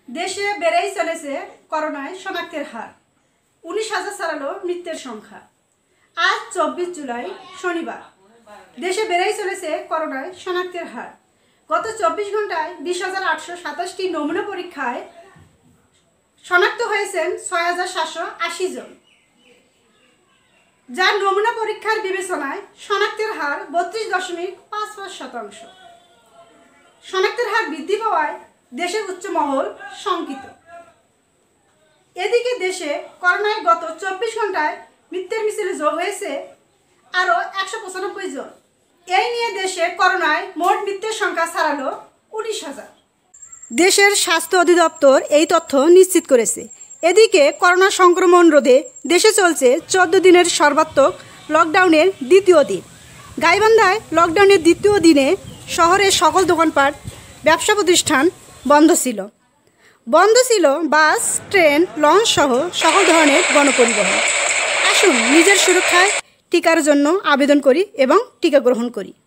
দেশে বেড়েই চলেছে করোনায় শনাক্তের হার। 19,000 ছাড়ালো মৃত্যুর সংখ্যা। আজ 24 জুলাই শনিবার। দেশে বেড়েই চলেছে করোনায় শনাক্তের হার। গত 24 ঘন্টায় 20,827টি নমুনা পরীক্ষায় শনাক্ত হয়েছেন 6,780 জন, যার নমুনা পরীক্ষার বিবেচনায় শনাক্তের হার 32.55%। শনাক্তের হার বৃদ্ধি পাওয়ায় দেশের উচ্চ মহল শঙ্কিত। এদিকে দেশে করোনায় গত 24 ঘন্টায় মৃত্যুর মিছিলে যোগ হয়েছে আরও 195 জন। এই নিয়ে দেশে করোনায় মোট মৃত্যুর সংখ্যা ছাড়ালো 19,000। দেশের স্বাস্থ্য অধিদপ্তর এই তথ্য নিশ্চিত করেছে। এদিকে করোনা সংক্রমণ রোধে দেশে চলছে 14 দিনের সর্বাত্মক লকডাউনের দ্বিতীয় দিন। গাইবান্ধায় লকডাউনের দ্বিতীয় দিনে শহরের সকল দোকানপাট, ব্যবসা প্রতিষ্ঠান বন্ধ ছিল। বাস, ট্রেন, লঞ্চ সহ সকল ধরনের গণপরিবহন। আসুন নিজের সুরক্ষায় টিকার জন্য আবেদন করি এবং টিকা গ্রহণ করি।